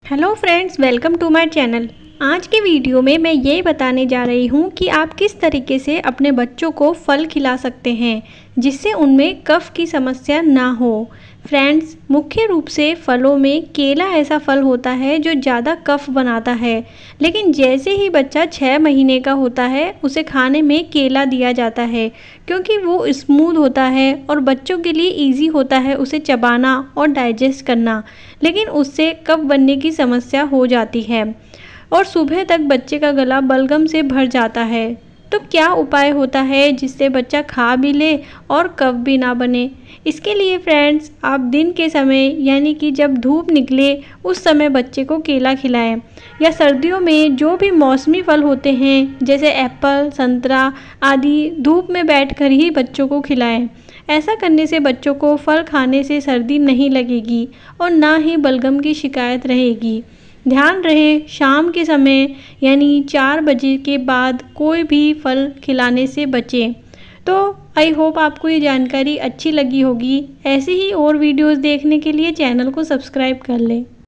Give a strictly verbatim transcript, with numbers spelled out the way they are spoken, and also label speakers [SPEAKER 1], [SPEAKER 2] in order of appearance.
[SPEAKER 1] Hello friends, welcome to my channel. आज के video में मैं ये बताने जा रही हूँ कि आप किस तरीके से अपने बच्चों को फल खिला सकते हैं जिससे उनमें कफ की समस्या ना हो। फ्रेंड्स, मुख्य रूप से फलों में केला ऐसा फल होता है जो ज़्यादा कफ बनाता है, लेकिन जैसे ही बच्चा छः महीने का होता है उसे खाने में केला दिया जाता है क्योंकि वो स्मूथ होता है और बच्चों के लिए इजी होता है उसे चबाना और डाइजेस्ट करना। लेकिन उससे कफ बनने की समस्या हो जाती है और सुबह तक बच्चे का गला बलगम से भर जाता है। तो क्या उपाय होता है जिससे बच्चा खा भी ले और कफ भी ना बने? इसके लिए फ्रेंड्स, आप दिन के समय यानी कि जब धूप निकले उस समय बच्चे को केला खिलाएं, या सर्दियों में जो भी मौसमी फल होते हैं जैसे एप्पल, संतरा आदि धूप में बैठकर ही बच्चों को खिलाएं। ऐसा करने से बच्चों को फल खाने से सर्दी नहीं लगेगी और ना ही बलगम की शिकायत रहेगी। ध्यान रहे, शाम के समय यानी चार बजे के बाद कोई भी फल खिलाने से बचें। तो आई होप आपको ये जानकारी अच्छी लगी होगी। ऐसे ही और वीडियोस देखने के लिए चैनल को सब्सक्राइब कर लें।